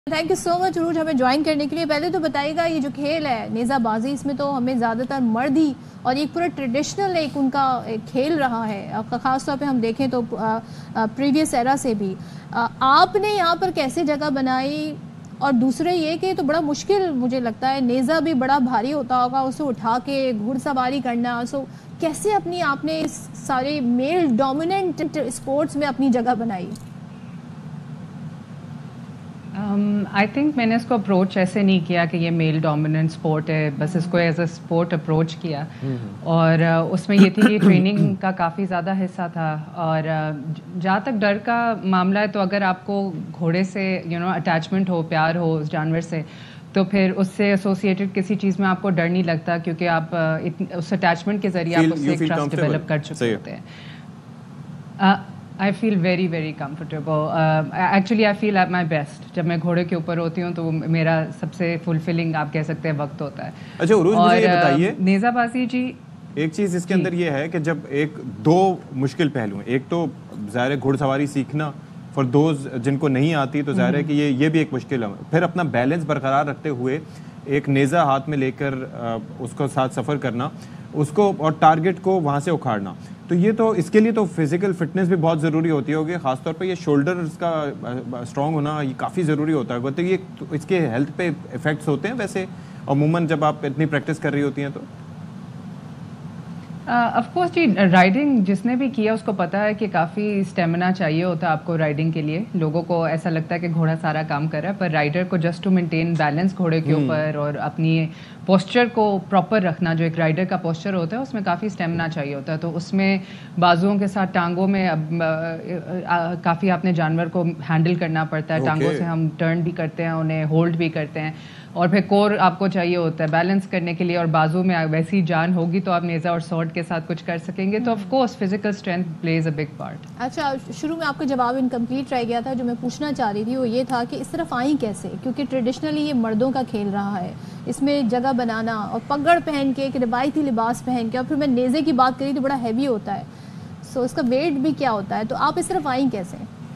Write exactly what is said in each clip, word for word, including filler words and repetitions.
Thank you so مچ عروج ہمیں join کرنے کے لیے. پہلے تو بتائیے گا یہ جو کھیل ہے نیزہ بازی اس میں تو ہمیں زیادہ تر مرد ہی اور ایک پورا ٹریڈیشنل ایک ان کا کھیل رہا ہے, خاص طور پہ ہم دیکھیں تو پریویس ایرا سے بھی. آپ نے یہاں پر کیسے جگہ بنائی, اور دوسرے یہ کہ تو بڑا مشکل مجھے لگتا ہے, نیزہ بھی بڑا بھاری ہوتا ہوگا, اسے اٹھا کے گھڑ سواری کرنا, سو کیسے اپنی آپ نے اس سارے میل ڈومیننٹ اسپورٹس میں اپنی جگہ بنائی؟ آئی تھنک میں نے اس کو اپروچ ایسے نہیں کیا کہ یہ میل ڈومیننٹ اسپورٹ ہے, بس اس کو ایز اے اسپورٹ اپروچ کیا. اور اس میں یہ تھی کہ ٹریننگ کا کافی زیادہ حصہ تھا, اور جہاں تک ڈر کا معاملہ ہے تو اگر آپ کو گھوڑے سے یو نو اٹیچمنٹ ہو, پیار ہو اس جانور سے, تو پھر اس سے ایسوسیٹڈ کسی چیز میں آپ کو ڈر نہیں لگتا, کیونکہ آپ اس اٹیچمنٹ کے ذریعے آپ اس سے ایک ٹرسٹ ڈیولپ کر چکے ہوتے ہیں. I feel very very comfortable. uh, actually I feel at my best جب میں گھوڑے کے اوپر ہوتی ہوں تو میرا سب سے فلفلنگ آپ کہہ سکتے ہیں وقت ہوتا ہے. اچھا عروج مجھے یہ بتائیے, نیزہ بازی جی ایک چیز اس کے اندر یہ ہے کہ جب ایک دو مشکل پہلو ہیں, ایک تو ظاہر ہے گھوڑ سواری سیکھنا فار دوز جن کو نہیں آتی تو ظاہر ہے کہ یہ یہ بھی ایک مشکل ہے, پھر اپنا بیلنس برقرار رکھتے ہوئے ایک نیزہ ہاتھ میں لے کر اس کو ساتھ سفر کرنا, اس کو اور ٹارگٹ کو وہاں سے اکھاڑنا, تو یہ تو اس کے لیے تو فزیکل فٹنس بھی بہت ضروری ہوتی ہوگی, خاص طور پہ یہ شولڈرز کا اسٹرانگ ہونا یہ کافی ضروری ہوتا ہے. تو یہ اس کے ہیلتھ پہ افیکٹس ہوتے ہیں ویسے عموماً جب آپ اتنی پریکٹس کر رہی ہوتی ہیں تو؟ آف کورس جی, رائڈنگ جس نے بھی کیا اس کو پتا ہے کہ کافی اسٹیمنا چاہیے ہوتا ہے آپ کو رائڈنگ کے لیے. لوگوں کو ایسا لگتا ہے کہ گھوڑا سارا کام کر رہا ہے, پر رائڈر کو جسٹ ٹو مینٹین بیلنس گھوڑے کے اوپر اور اپنی پوسچر کو پراپر رکھنا, جو ایک رائڈر کا پوسچر ہوتا ہے اس میں کافی اسٹیمنا چاہیے ہوتا ہے. تو اس میں بازوؤں کے ساتھ ٹانگوں میں کافی آپ نے جانور کو ہینڈل کرنا پڑتا ہے, ٹانگوں سے ہم ٹرن بھی کرتے ہیں, انہیں ہولڈ بھی کرتے ہیں, اور پھر کور آپ کو چاہیے ہوتا ہے بیلنس کرنے کے لیے, اور بازو میں ویسی جان ہوگی تو آپ نیزہ اور سورڈ کے ساتھ کچھ کر سکیں گے. تو of course physical strength plays a big part. اچھا, شروع میں آپ کا جواب انکمپلیٹ رہ گیا تھا, جو میں پوچھنا چاہ رہی تھی وہ یہ تھا کہ اس طرف آئیں کیسے, کیونکہ ٹریڈیشنلی یہ مردوں کا کھیل رہا ہے, اس میں جگہ بنانا اور پگڑ پہن کے ایک روایتی لباس پہن کے, اور پھر میں نیزے کی بات کری تو بڑا ہیوی ہوتا ہے, سو اس کا ویٹ بھی کیا ہوتا ہے, تو آپ اس طرف آئیں کیسے؟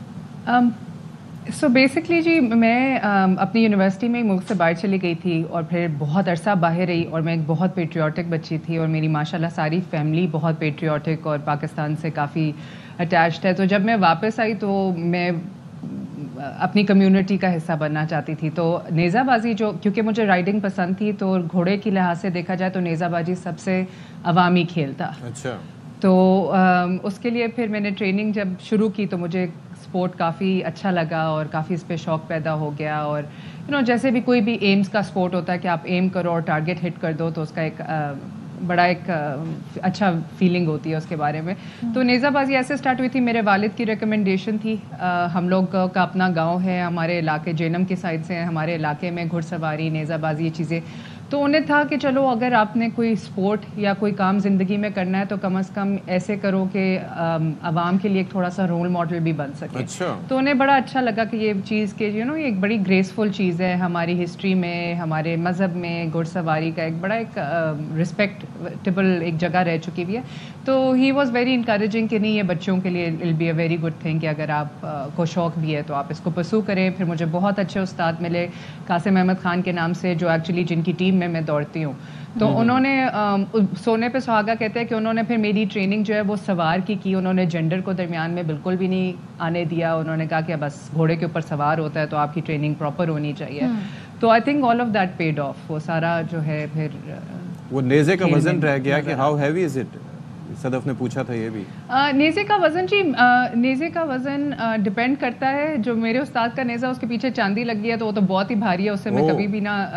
سو بیسکلی جی میں اپنی یونیورسٹی میں ملک سے باہر چلی گئی تھی, اور پھر بہت عرصہ باہر رہی, اور میں ایک بہت پیٹریوٹک بچی تھی, اور میری ماشاء اللہ ساری فیملی بہت پیٹریوٹک اور پاکستان سے کافی اٹیچڈ ہے. تو جب میں واپس آئی تو میں اپنی کمیونٹی کا حصہ بننا چاہتی تھی. تو نیزہ بازی جو, کیونکہ مجھے رائڈنگ پسند تھی, تو گھوڑے کی لحاظ سے دیکھا جائے تو نیزہ بازی سب سے عوامی کھیل تھا. اچھا. تو اس کے لیے پھر میں نے ٹریننگ جب شروع کی تو مجھے اسپورٹ کافی اچھا لگا, اور کافی اس پہ شوق پیدا ہو گیا. اور یو نو جیسے بھی کوئی بھی ایمز کا اسپورٹ ہوتا ہے کہ آپ ایم کرو اور ٹارگیٹ ہٹ کر دو, تو اس کا ایک بڑا ایک اچھا فیلنگ ہوتی ہے اس کے بارے میں. تو نیزہ بازی ایسے اسٹارٹ ہوئی تھی, میرے والد کی ریکمنڈیشن تھی. ہم لوگ کا اپنا گاؤں ہے ہمارے علاقے, جینم کی سائڈ سے ہمارے علاقے میں گھڑ سواری, نیزہ بازی, یہ چیزیں. تو انہیں تھا کہ چلو اگر آپ نے کوئی اسپورٹ یا کوئی کام زندگی میں کرنا ہے تو کم از کم ایسے کرو کہ عوام کے لیے ایک تھوڑا سا رول ماڈل بھی بن سکے. تو انہیں بڑا اچھا لگا کہ یہ چیز کہ یو نو یہ ایک بڑی گریسفل چیز ہے ہماری ہسٹری میں, ہمارے مذہب میں گھڑ سواری کا ایک بڑا ایک رسپیکٹیبل ایک جگہ رہ چکی ہوئی ہے. تو ہی واز ویری انکریجنگ کہ نہیں یہ بچوں کے لیے will be a very good thing, کہ اگر آپ کو شوق بھی ہے تو آپ اس کو پرسو کریں. پھر مجھے بہت اچھے استاد ملے قاسم احمد خان کے نام سے, جو ایکچولی جن کی ٹیم میں میں دوڑتی ہوں. تو انہوں نے سونے پہ سہاگا کہتے ہیں کہ انہوں نے پھر میری ٹریننگ جو ہے وہ سوار کی کی انہوں نے جینڈر کو درمیان میں بالکل بھی نہیں آنے دیا. انہوں نے کہا کہ بس گھوڑے کے اوپر سوار ہوتا ہے تو آپ کی ٹریننگ پراپر ہونی چاہیے. تو I think all of that paid off. وہ سارا جو ہے پھر وہ نیزے کا وزن رہ گیا کہ how heavy is it, Sadaf نے پوچھا تھا یہ بھی. نیزے کا وزن جی, نیزے کا وزن ڈپینڈ کرتا ہے. جو میرے استاد کا نیزہ اس کے پیچھے چاندی لگ گئی ہے تو وہ تو بہت ہی بھاری ہے, اس سے میں کبھی بھی نہ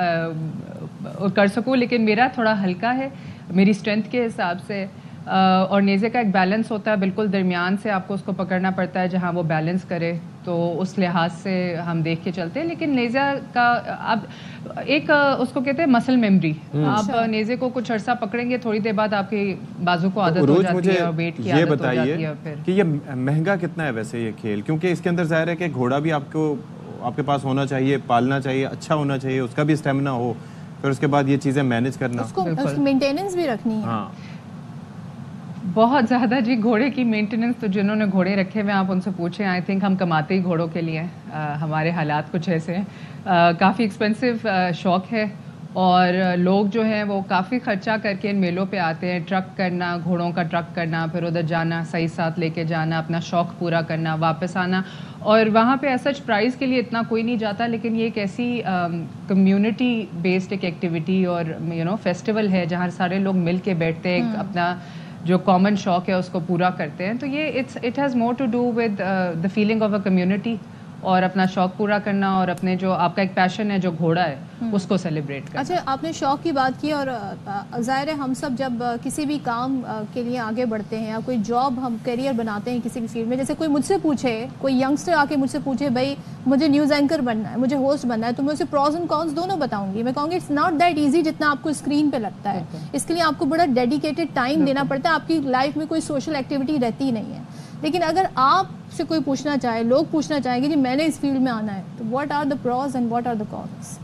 کر سکوں. لیکن میرا تھوڑا ہلکا ہے میری اسٹرینتھ کے حساب سے, اور نیزے کا ایک بیلنس ہوتا ہے بالکل درمیان سے, آپ کو اس کو پکڑنا پڑتا ہے جہاں وہ بیلنس کرے. تو اس لحاظ سے ہم دیکھ کے چلتے ہیں. لیکن نیزہ کا اب ایک اس کو کہتے ہیں مسل میموری, آپ نیزے کو کچھ عرصہ پکڑیں گے, تھوڑی دیر بعد آپ کی بازو کو عادت ہو جاتی ہے اور ویٹ کی عادت ہو جاتی ہے. پھر کہ یہ مہنگا کتنا ہے ویسے یہ کھیل, کیونکہ اس کے اندر ظاہر ہے کہ گھوڑا بھی آپ کو آپ کے پاس ہونا چاہیے, پالنا چاہیے, اچھا ہونا چاہیے, اس کا بھی اسٹیمنا ہو, پھر اس کے بعد یہ چیزیں مینیج کرنا, اس کو مینٹیننس بھی رکھنی ہے. ہاں بہت زیادہ جی. گھوڑے کی مینٹیننس تو جنہوں نے گھوڑے رکھے ہوئے آپ ان سے پوچھیں. آئی تھنک ہم کماتے ہی گھوڑوں کے لیے. ہمارے حالات کچھ ایسے ہیں. کافی ایکسپینسو شوق ہے اور لوگ جو ہیں وہ کافی خرچہ کر کے ان میلوں پہ آتے ہیں. ٹرک کرنا, گھوڑوں کا ٹرک کرنا, پھر ادھر جانا, صحیح ساتھ لے کے جانا, اپنا شوق پورا کرنا, واپس آنا. اور وہاں پہ ایسا پرائز کے لیے اتنا کوئی نہیں جاتا, لیکن یہ ایک ایسی کمیونٹی بیسڈ ایک ایکٹیویٹی اور یو نو فیسٹیول ہے جہاں سارے لوگ مل کے بیٹھتے ہیں, اپنا جو کامن شوق ہے اس کو پورا کرتے ہیں. تو یہ it's it has more to do with the feeling of a community اور اپنا شوق پورا کرنا اور اپنے جو آپ کا ایک پیشن ہے جو گھوڑا ہے اس کو سیلیبریٹ کرنا. اچھا, آپ نے شوق کی بات کی اور ظاہر ہے ہم سب جب کسی بھی کام کے لیے آگے بڑھتے ہیں یا کوئی جاب ہم کیریئر بناتے ہیں کسی بھی فیلڈ میں, جیسے کوئی مجھ سے پوچھے, کوئی ینگسٹر آ کے مجھ سے پوچھے بھائی مجھے نیوز اینکر بننا ہے, مجھے ہوسٹ بننا ہے, تو میں اسے پروز اینڈ کونس دونوں بتاؤں گی. میں کہوں گی اٹس ناٹ دیٹ ایزی جتنا آپ کو اسکرین پہ لگتا ہے. اس کے لیے آپ کو بڑا ڈیڈیکیٹڈ ٹائم دینا پڑتا ہے. آپ کی لائف میں کوئی سوشل ایکٹیویٹی رہتی نہیں ہے. لیکن اگر آپ سے کوئی پوچھنا چاہے, لوگ پوچھنا چاہیں گے جی میں نے اس فیلڈ میں آنا ہے, تو what are the pros and what are the cons?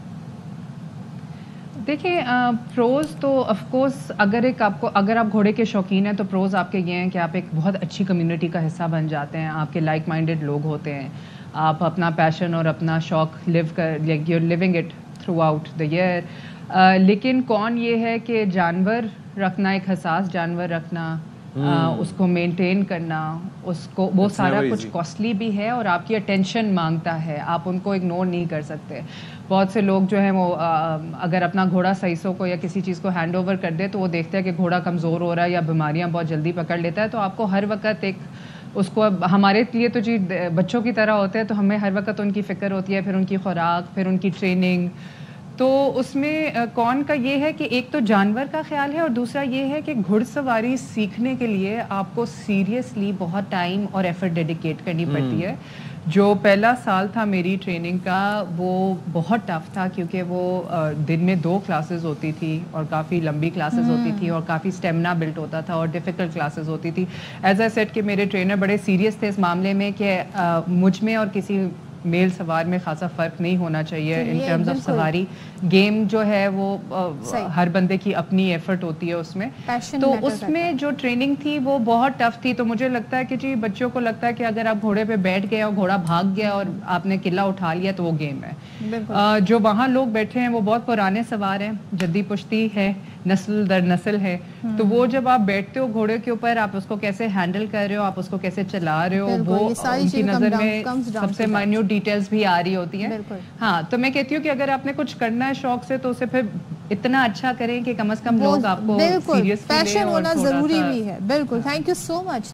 دیکھیں, پروز تو آف کورس اگر ایک آپ کو اگر آپ گھوڑے کے شوقین ہیں تو پروز آپ کے یہ ہیں کہ آپ ایک بہت اچھی کمیونٹی کا حصہ بن جاتے ہیں. آپ کے لائک مائنڈیڈ لوگ ہوتے ہیں, آپ اپنا پیشن اور اپنا شوق لیو کر like you living it throughout the year. لیکن کون یہ ہے کہ جانور رکھنا, ایک حساس جانور رکھنا, اس کو مینٹین کرنا, اس کو وہ سارا کچھ کاسٹلی بھی ہے اور آپ کی اٹینشن مانگتا ہے. آپ ان کو اگنور نہیں کر سکتے. بہت سے لوگ جو ہیں وہ اگر اپنا گھوڑا سائسوں کو یا کسی چیز کو ہینڈ اوور کر دے تو وہ دیکھتے ہیں کہ گھوڑا کمزور ہو رہا ہے یا بیماریاں بہت جلدی پکڑ لیتا ہے. تو آپ کو ہر وقت ایک اس کو, ہمارے لیے تو جی بچوں کی طرح ہوتے ہیں, تو ہمیں ہر وقت ان کی فکر ہوتی ہے, پھر ان کی خوراک, پھر ان کی ٹریننگ. تو اس میں کون کا یہ ہے کہ ایک تو جانور کا خیال ہے اور دوسرا یہ ہے کہ گھڑ سواری سیکھنے کے لیے آپ کو سیریسلی بہت ٹائم اور ایفرٹ ڈیڈیکیٹ کرنی پڑتی ہے. جو پہلا سال تھا میری ٹریننگ کا وہ بہت ٹف تھا, کیونکہ وہ دن میں دو کلاسز ہوتی تھی اور کافی لمبی کلاسز ہوتی تھی اور کافی اسٹیمنا بلٹ ہوتا تھا اور ڈیفیکلٹ کلاسز ہوتی تھی. ایز اے سیٹ کہ میرے ٹرینر بڑے سیریس تھے اس معاملے میں کہ مجھ میں اور کسی میل سوار میں خاصا فرق نہیں ہونا چاہیے ان ٹرمز آف سواری. گیم جو ہے وہ ہر بندے کی اپنی ایفرٹ ہوتی ہے اس میں, تو اس میں جو ٹریننگ تھی وہ بہت ٹف تھی. تو مجھے لگتا ہے کہ جی بچوں کو لگتا ہے کہ اگر آپ گھوڑے پہ بیٹھ گئے اور گھوڑا بھاگ گیا اور آپ نے قلعہ اٹھا لیا تو وہ گیم ہے. جو وہاں لوگ بیٹھے ہیں وہ بہت پرانے سوار ہیں, جدی پشتی ہے, نسل در نسل ہے. تو وہ جب آپ بیٹھتے ہو گھوڑے کے اوپر, آپ اس کو کیسے ہینڈل کر رہے ہو, آپ اس کو کیسے چلا رہے ہو, وہ ان کی نظر میں سب سے مائنیوٹ ڈیٹیلز بھی آ رہی ہوتی ہیں. ہاں, تو میں کہتی ہوں کہ اگر آپ نے کچھ کرنا ہے شوق سے تو اسے پھر اتنا اچھا کریں کہ کم از کم لوگ آپ کو سیریسلی لیں. پیشن ہونا ضروری بھی ہے. بالکل. Thank you so much.